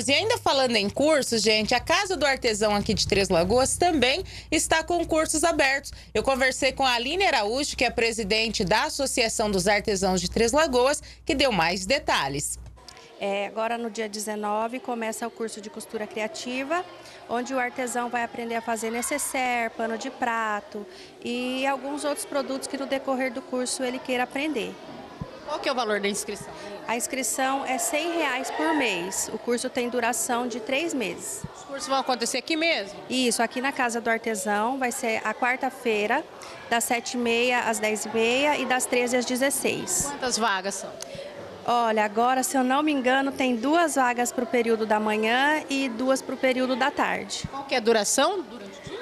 E ainda falando em cursos, gente, a Casa do Artesão aqui de Três Lagoas também está com cursos abertos. Eu conversei com a Aline Araújo, que é presidente da Associação dos Artesãos de Três Lagoas, que deu mais detalhes. Agora no dia 19 começa o curso de costura criativa, onde o artesão vai aprender a fazer necessaire, pano de prato e alguns outros produtos que no decorrer do curso ele queira aprender. Qual que é o valor da inscrição? A inscrição é R$ 100 por mês. O curso tem duração de 3 meses. Os cursos vão acontecer aqui mesmo? Isso, aqui na Casa do Artesão vai ser a quarta-feira, das 7h30 às 10h30 e das 13 às 16. Quantas vagas são? Olha, agora, se eu não me engano, tem 2 vagas para o período da manhã e 2 para o período da tarde. Qual que é a duração durante o dia?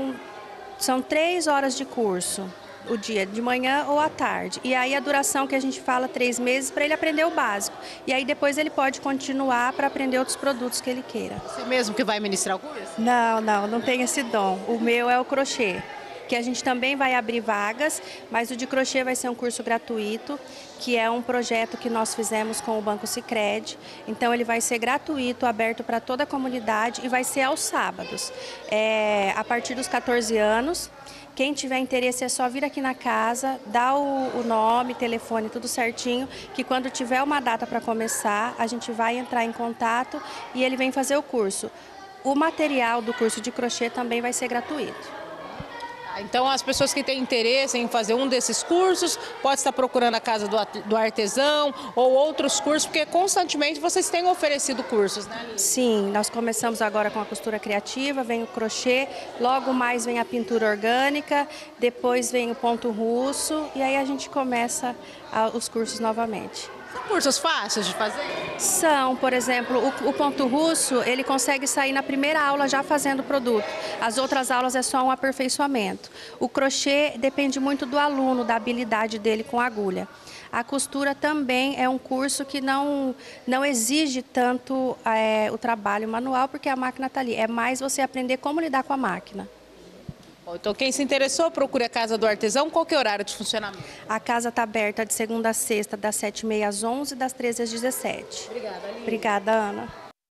São 3 horas de curso, o dia de manhã ou à tarde. E aí a duração que a gente fala, 3 meses, para ele aprender o básico. E aí depois ele pode continuar para aprender outros produtos que ele queira. Você mesmo que vai ministrar o curso? Não tem esse dom. O meu é o crochê, que a gente também vai abrir vagas, mas o de crochê vai ser um curso gratuito, que é um projeto que nós fizemos com o Banco Sicredi. Então ele vai ser gratuito, aberto para toda a comunidade e vai ser aos sábados. A partir dos 14 anos, quem tiver interesse é só vir aqui na casa, dar o nome, telefone, tudo certinho, que quando tiver uma data para começar, a gente vai entrar em contato e ele vem fazer o curso. O material do curso de crochê também vai ser gratuito. Então, as pessoas que têm interesse em fazer um desses cursos, pode estar procurando a Casa do Artesão ou outros cursos, porque constantemente vocês têm oferecido cursos, né? Sim, nós começamos agora com a costura criativa, vem o crochê, logo mais vem a pintura orgânica, depois vem o ponto russo e aí a gente começa os cursos novamente. São cursos fáceis de fazer? São, por exemplo, o ponto russo, ele consegue sair na primeira aula já fazendo o produto. As outras aulas é só um aperfeiçoamento. O crochê depende muito do aluno, da habilidade dele com a agulha. A costura também é um curso que não exige tanto o trabalho manual, porque a máquina está ali. É mais você aprender como lidar com a máquina. Então, quem se interessou, procure a Casa do Artesão. Qual que é o horário de funcionamento? A casa está aberta de segunda a sexta, das 7h30 às 11h, das 13h às 17h. Obrigada, Aline. Obrigada, Ana.